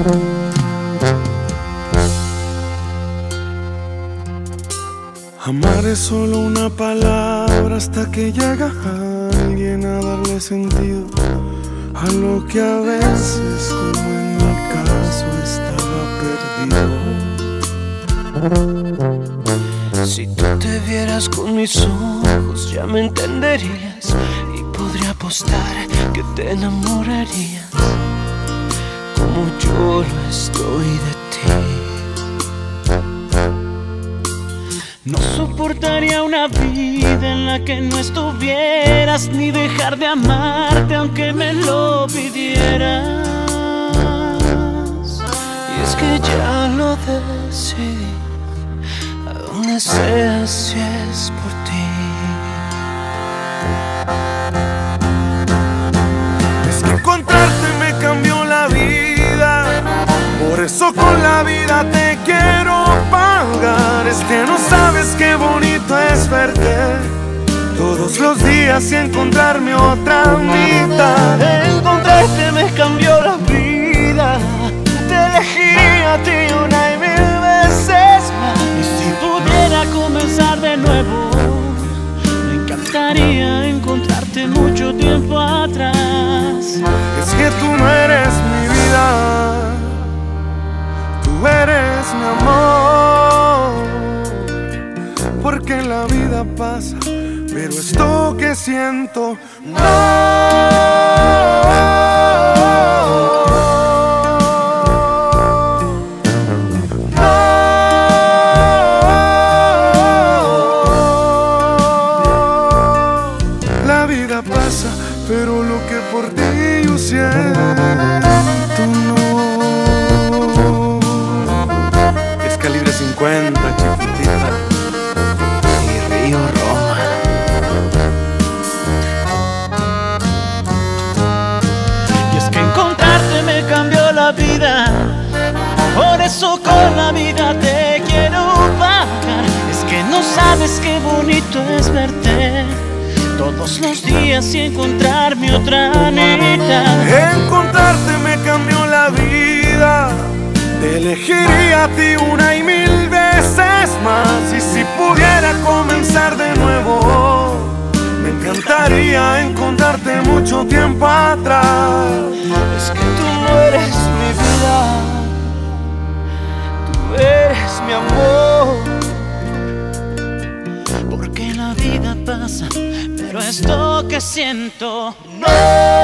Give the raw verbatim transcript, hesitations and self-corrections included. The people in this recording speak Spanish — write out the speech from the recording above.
Amar es solo una palabra hasta que llega alguien a darle sentido a lo que a veces, como en mi caso, estaba perdido. Si tú te vieras con mis ojos ya me entenderías, y podría apostar que te enamorarías como yo lo estoy de ti. No soportaría una vida en la que no estuvieras, ni dejar de amarte aunque me lo pidieras. Y es que ya lo decidí, a donde sea si es por ti. Es que encontrarte me cambió la vida, por eso con la vida te quiero pagar. Es que no sabes qué bonito es verte todos los días y encontrarme otra mitad. Encontrarte me cambió la vida, te elegí a ti una y mil veces más. Y si pudiera comenzar de nuevo, me encantaría encontrarte mucho tiempo atrás. Es que tú no eres mi vida, tú eres mi amor. Porque la vida pasa, pero esto que siento no. La vida pasa, pero lo que por ti yo siento no. Es calibre cincuenta, chiquitita. Y Río Roma. Y es que encontrarte me cambió la vida, por eso con la vida te quiero pagar. Es que no sabes qué bonito es verte todos los días y encontrarme otra mitad. Encontrarte me cambió la vida, te elegiría a ti una y mil veces más. Y si pudiera comenzar de nuevo, me encantaría encontrarte mucho tiempo atrás. Es que tú no eres mi vida, tú eres mi amor. Porque la vida pasa, pero esto que siento no.